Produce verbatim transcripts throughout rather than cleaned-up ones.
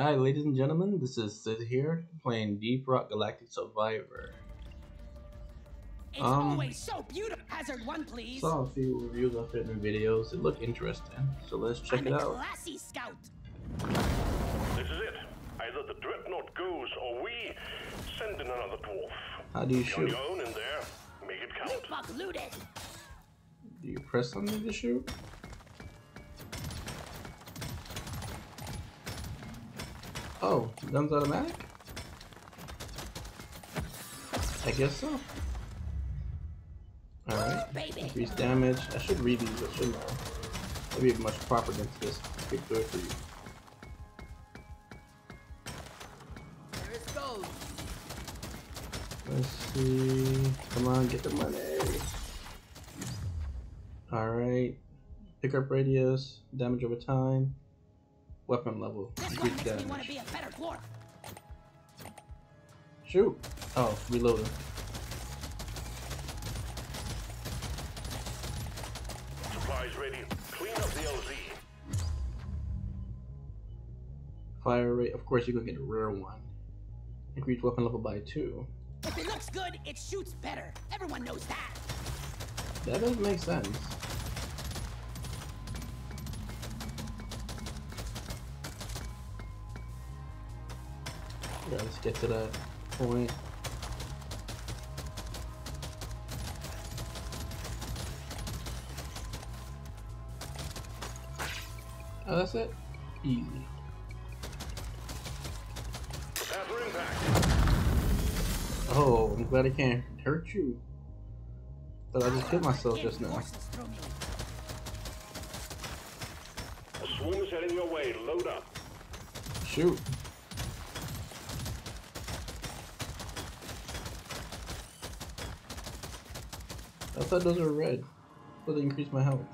Hi, ladies and gentlemen, this is Sid here, playing Deep Rock Galactic Survivor. It's um, always so beautiful. Hazard one, please. Saw a few reviews of it and videos. It looked interesting, so let's check I'm it a out. classy scout. This is it. Either the dreadnought goes or we send in another dwarf. How do you Be on shoot? your own in there. Make it count. Loot bug looted. Do you press something to shoot? Oh, gun's automatic? I guess so. Alright, Baby. increase damage. I should read these, I shouldn't I? Maybe much proper than this. Get good for you. There it goes. Let's see. Come on, get the money. Alright. Pickup radius, damage over time, weapon level, This one increase makes me want to damage. be a better dwarf. Shoot! Oh, reloading. Supplies ready. Clean up the L Z. Fire rate, of course, you're gonna get a rare one. Increase weapon level by two. If it looks good, it shoots better. Everyone knows that. That does make sense. Yeah, let's get to that point. Oh, that's it? Easy. Prepare for impact. Oh, I'm glad I can't hurt you. But I just killed myself Getting just now. forces through me. A swarm is heading your way. Load up. Shoot. I thought those were red. But they increased my health.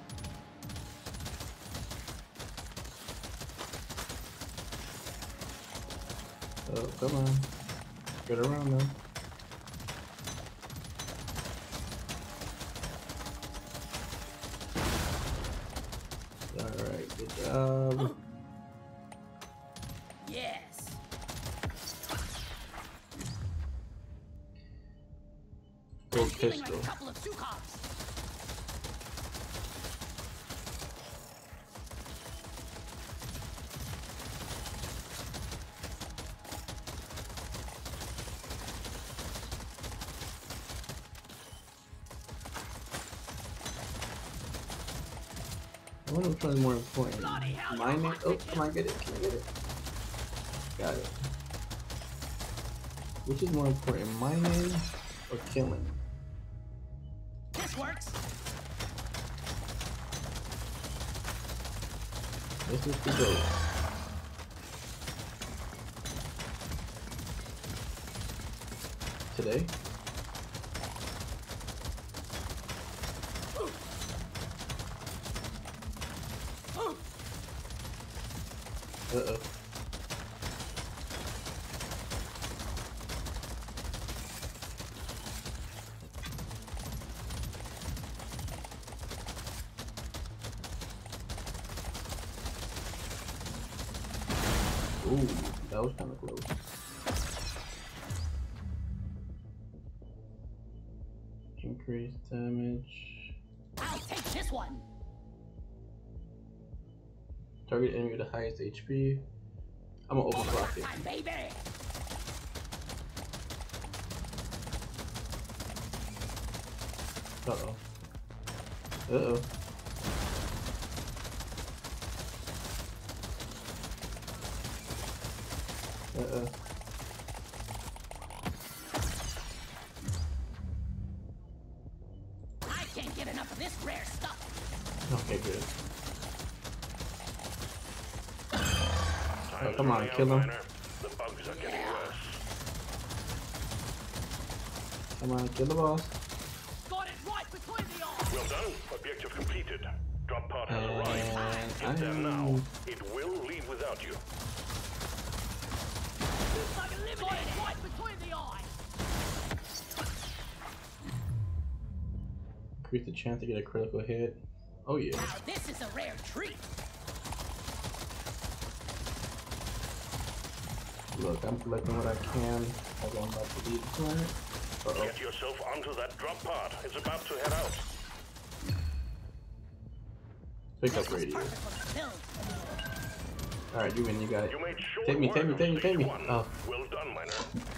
Oh, come on. Get around them. Alright, good job. Yes. Gold Feeling pistol. like a couple of Sukovs. I wonder which one is more important. Bloody hell, Mining? you're Oh, come on, get it. Can I get it? Got it. Which is more important, mining or killing? This works. This is the goal. Today? Uh-oh. Ooh, that was kind of close. Increase damage. I'll take this one. Target enemy with the highest H P. I'm gonna overclock it. Time, baby. Uh-oh. Uh-oh. Uh-oh. I can't get enough of this rare stuff. Okay, good. Time Oh, come on, running out, kill him. Miner. The bugs are getting worse. Come on, kill the boss. Got it right between the eyes. Well done. Objective completed. Drop pod has And arrived. Get there I'm- now. It will leave without you. Got it right between the eyes. Increase the chance to get a critical hit. Oh yeah. Now this is a rare treat. Look, I'm collecting what I can as I'm about to leave the planet. Uh-oh. Get yourself onto that drop pod. It's about to head out. Pick up This is radio. perfect for the build. Alright, you win, you got it. You made short Take me, work take me, of take me, take stage me. one. Oh, Well done, Miner.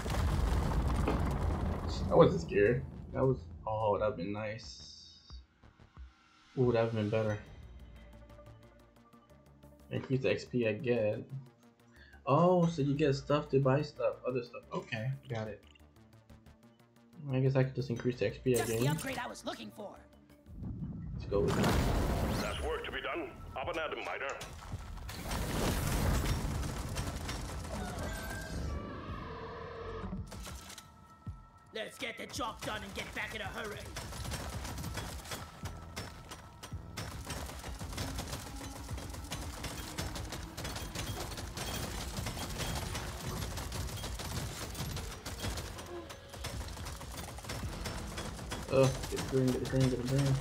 I wasn't scared. That was, oh, that'd have been nice. Ooh, that'd have been better. Increase the X P I get. Oh, so you get stuff to buy stuff, other stuff. Okay, got it. I guess I could just increase the X P I Just the gain. upgrade I was looking for. Let's go with that. There's work to be done. Up and at 'em, Miner. Let's get the job done and get back in a hurry. Oh, get the green, get the green, get the green.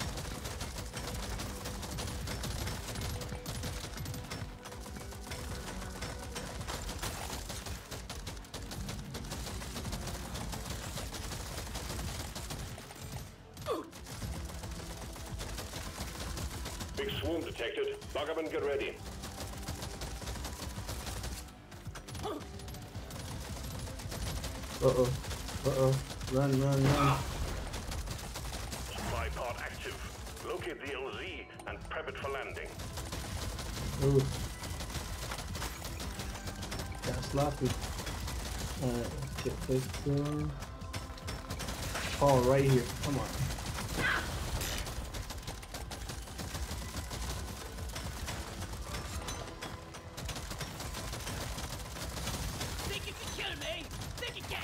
Big swarm detected. Bug up and get ready. Uh-oh, uh-oh. Run, run, run. Supply pod active. Locate the L Z and prep it for landing. Ooh. Got sloppy. Alright, let's get this going. Oh, right here. Come on. Think you can kill me? Think again.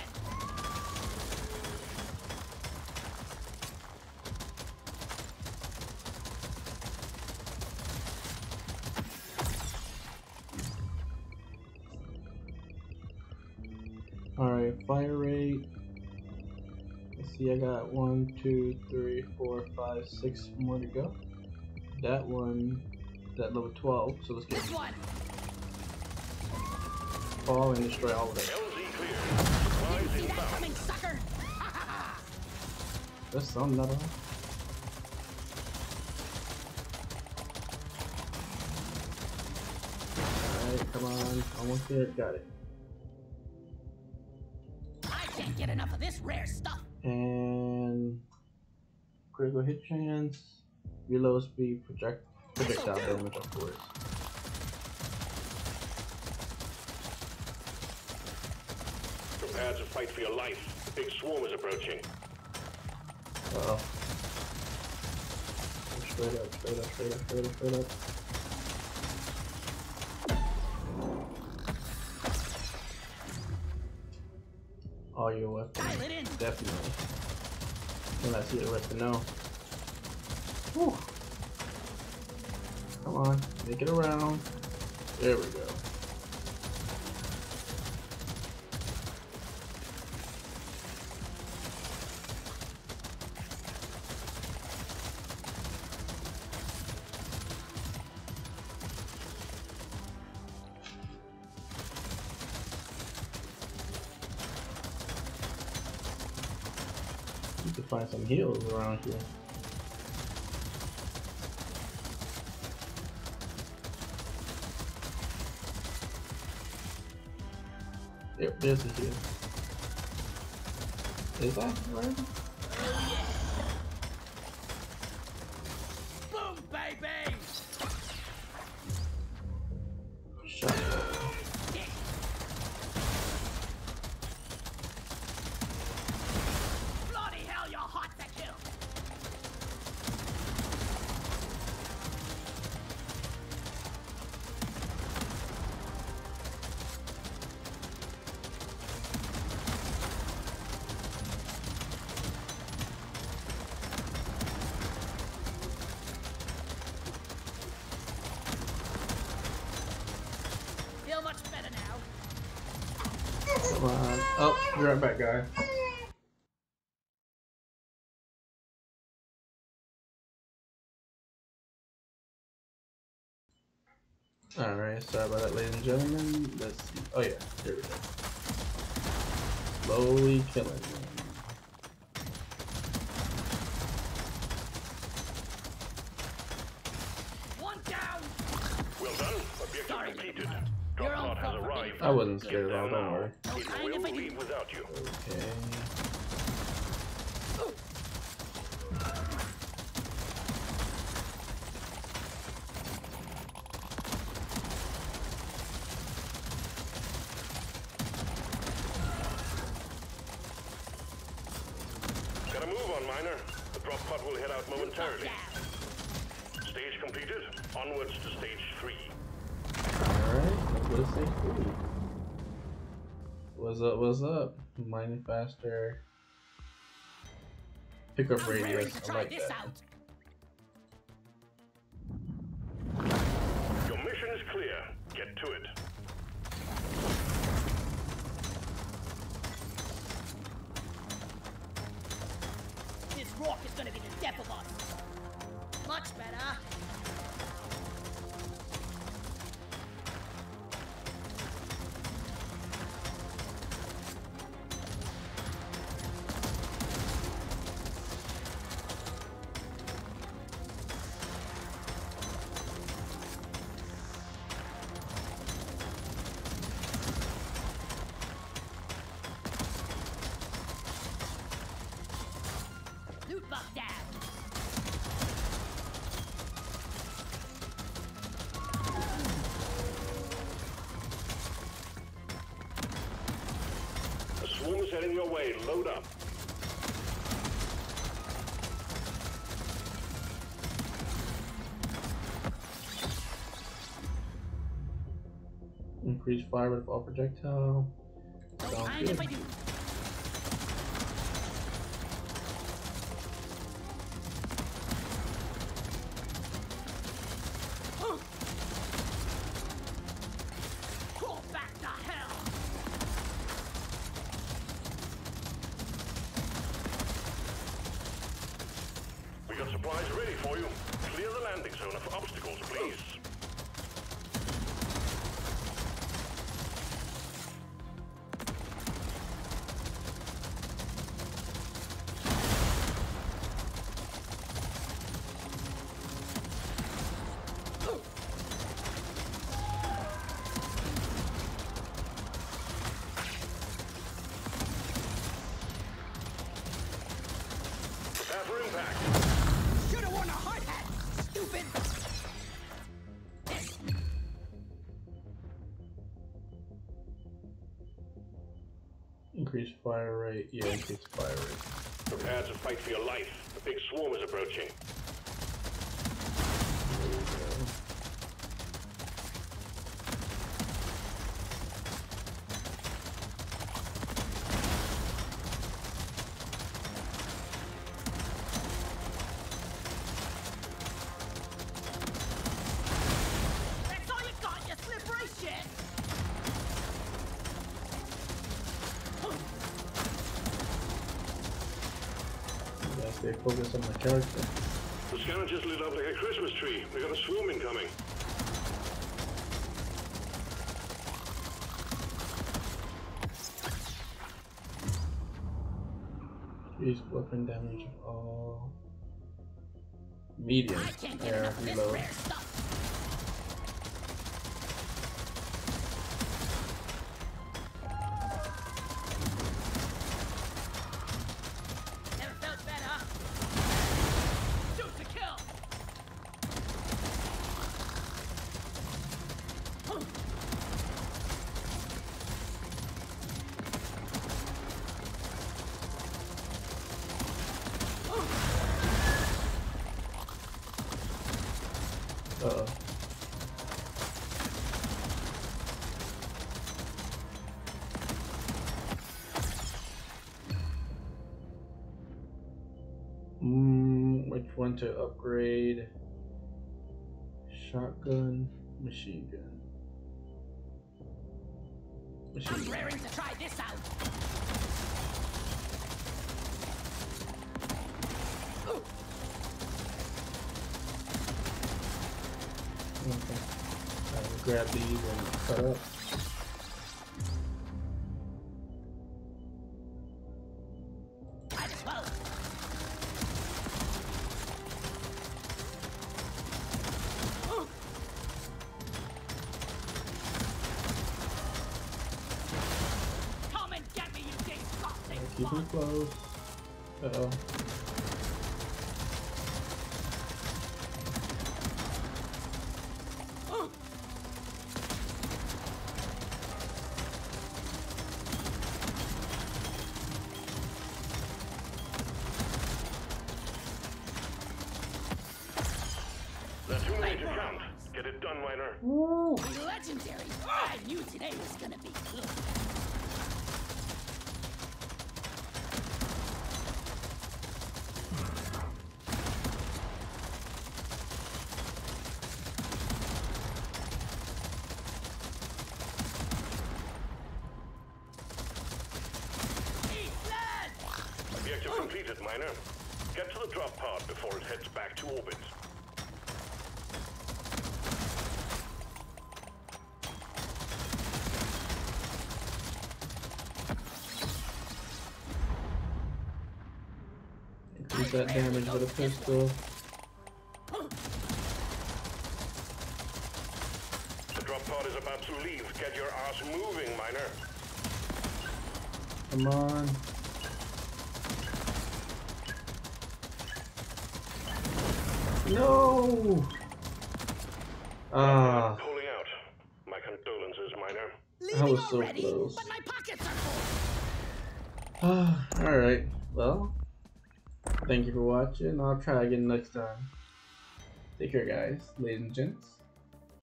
Alright, fire rate. Let's see, I got one, two, three, four, five, six more to go. That one is at level twelve, so let's get This one. fall and destroy all of it. L Z clear. Supplies See that inbound. coming, sucker? That's something, not all. Alright, come on. Almost there. Got it. I can't get enough of this rare stuff. And critical hit chance, reload speed, project projectile damage, of course. Prepare to fight for your life. The big swarm is approaching. Uh oh. Straight up, straight up, straight up, straight up, straight up. All your weapons. Dial it in. Definitely. Can I see the rest of no? Whew. Come on, make it around. There we go. Need to find some heals around here. Yep, there's a heal. Is that right? Boom, baby. Shut up. Bloody hell, you're hot to kill. Feel much better now. Come on. Oh, be right back, guys. Alright, sorry about that, ladies and gentlemen. Let's see. Oh yeah, there we go. Slowly killing them. One down. Well done. Objective Sorry, completed. Your Drop own pod has fault for being arrived. I wasn't scared at all, don't worry. No It kind will if I leave do. without you. Okay. Gotta move on, Miner. The drop pod will head out momentarily. Stage completed. Onwards to stage three. Alright, let's go to stage three. What's up, what's up? Mining faster. Pickup I'm raring radius, to I try like this that. out. Your mission is clear. Get to it. This rock is gonna be the death of us. Much better. Loot bug down. The swarm is heading your way. Load up. Increase fire with all projectile. No Sounds kind if I good. do. Crawl back to hell. We got supplies ready for you. Clear the landing zone of obstacles, please. Prepare for impact. Should have worn a hard hat. Stupid. Increase fire rate. Yeah, increase fire rate. Prepare to fight for your life. The big swarm is approaching. There we go. That's all you got, you slippery shit. Gotta stay focused on my character. The scanner just lit up like a Christmas tree. We got a swarm incoming. Increase weapon damage of all. Medium. I can't get Air enough of this reload. rare stuff. Never felt better. Shoot to kill. Uh-oh. Mm, which one to upgrade? Shotgun, machine gun. Machine I'm gun. raring to try this out. Okay. Alright. grab these and cut up. Might as well. Come and get me, you disgusting Keep them close. Uh-oh. That's too late to count. Get it done, Miner. Woo! legendary. I knew today was gonna be good. Objective completed, Miner. Get to the drop pod before it heads back to orbit. Increase that damage with a pistol. The drop pod is about to leave. Get your ass moving, Miner. Come on. No! Ah, Pulling out. My condolences, Miner. I was so already, close. but my pockets are full. Ah, alright. Well, thank you for watching. I'll try again next time. Take care, guys, ladies and gents.